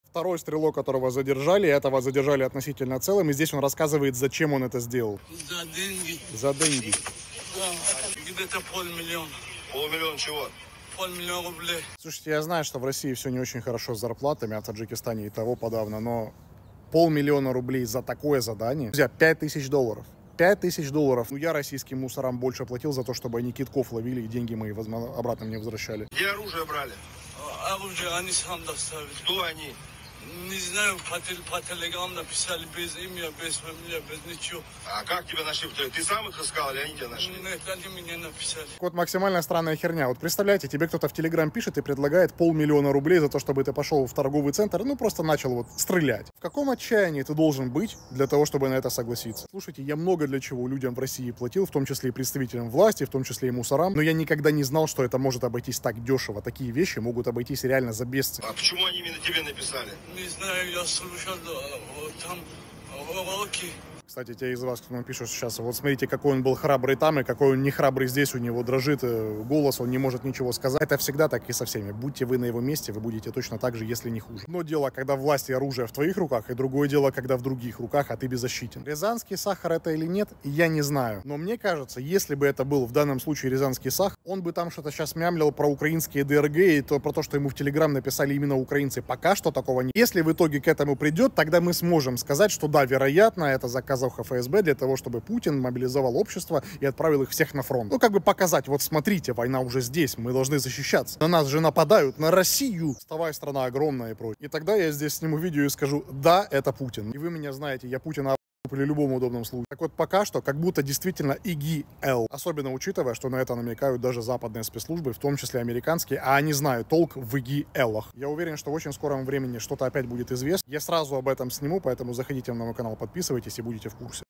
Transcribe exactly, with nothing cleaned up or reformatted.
Второй стрелок, которого задержали, этого задержали относительно целым, и здесь он рассказывает, зачем он это сделал. За деньги. За деньги. Да, где-то полмиллиона. Полмиллиона чего? Полмиллиона рублей. Слушайте, я знаю, что в России все не очень хорошо с зарплатами, а в Таджикистане и того подавно, но полмиллиона рублей за такое задание. Друзья, пять тысяч долларов. пять тысяч долларов. Ну, я российским мусорам больше платил за то, чтобы они китков ловили и деньги мои возма- обратно мне возвращали. Где оружие брали? Оружие они сам доставили. Кто они? Не знаю, по, тел- по телеграмму написали без имя, без фамилии, без ничего. А как тебя нашли? Ты сам их искал или они тебя нашли? Нет, они мне написали. Вот максимально странная херня. Вот представляете, тебе кто-то в Телеграм пишет и предлагает полмиллиона рублей за то, чтобы ты пошел в торговый центр, ну просто начал вот стрелять. В каком отчаянии ты должен быть для того, чтобы на это согласиться? Слушайте, я много для чего людям в России платил, в том числе и представителям власти, в том числе и мусорам, но я никогда не знал, что это может обойтись так дешево. Такие вещи могут обойтись реально за бесценок. А почему они именно тебе написали? Не знаю, я слушал э, там уроки. Кстати, те из вас, кто нам пишет сейчас, вот смотрите, какой он был храбрый там и какой он не храбрый здесь, у него дрожит голос, он не может ничего сказать. Это всегда так и со всеми. Будьте вы на его месте, вы будете точно так же, если не хуже. Но дело, когда власть и оружие в твоих руках, и другое дело, когда в других руках, а ты беззащитен. Рязанский сахар это или нет, я не знаю. Но мне кажется, если бы это был в данном случае рязанский сахар, он бы там что-то сейчас мямлил про украинские ДРГ и то, про то, что ему в Телеграм написали именно украинцы. Пока что такого нет. Если в итоге к этому придет, тогда мы сможем сказать, что да, вероятно, это заказ ФСБ для того, чтобы Путин мобилизовал общество и отправил их всех на фронт. Ну, как бы показать, вот смотрите, война уже здесь, мы должны защищаться. На нас же нападают, на Россию. Вставай, страна огромная и прочее. И тогда я здесь сниму видео и скажу, да, это Путин. И вы меня знаете, я Путина при любом удобном случае. Так вот, пока что, как будто действительно ИГИЛ. Особенно учитывая, что на это намекают даже западные спецслужбы, в том числе американские, а они знают толк в ИГИЛах. Я уверен, что в очень скором времени что-то опять будет известно. Я сразу об этом сниму, поэтому заходите на мой канал, подписывайтесь и будете в курсе.